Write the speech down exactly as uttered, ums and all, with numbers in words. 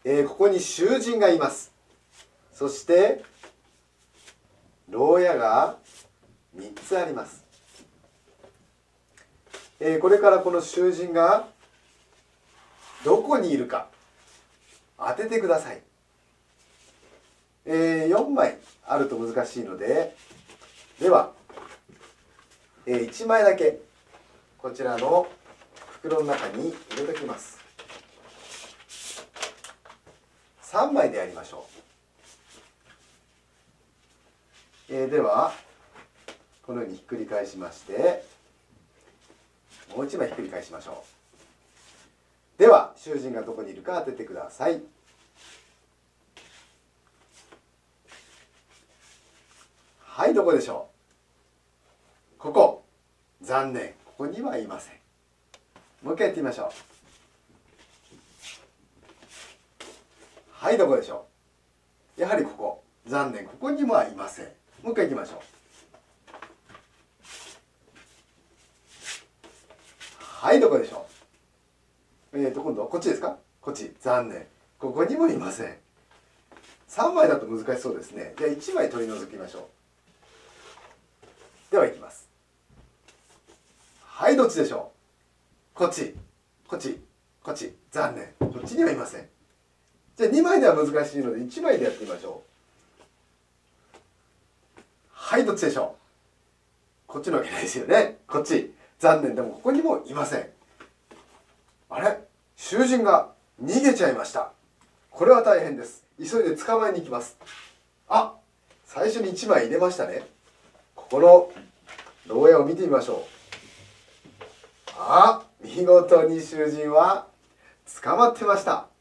えー、ここに囚人がいます。そして牢屋がみっつあります。えー、これからこの囚人がどこにいるか当ててください。えー、よんまいあると難しいので、では、えー、いちまいだけこちらの袋の中に入れておきます。さんまいでやりましょう。えー、ではこのようにひっくり返しまして、もういちまいひっくり返しましょう。では囚人がどこにいるか当ててください。はい、どこでしょう。ここ。残念、ここにはいません。もう一回やってみましょう。はい、どこでしょう。やはりここ。残念、ここにもはいません。もう一回いきましょう。はい、どこでしょう。えーと今度はこっちですか。こっち。残念、ここにもいません。さんまいだと難しそうですね。じゃあいちまい取り除きましょう。ではいきます。はい、どっちでしょう。こっち、こっち、こっち。残念、こっちにはいません。じゃあにまいでは難しいのでいちまいでやってみましょう。はい、どっちでしょう。こっちのわけないですよね。こっち。残念、でもここにもいません。あれ、囚人が逃げちゃいました。これは大変です。急いで捕まえに行きます。あ、最初にいちまい入れましたね。ここの牢屋を見てみましょう。あ、見事に囚人は捕まってました。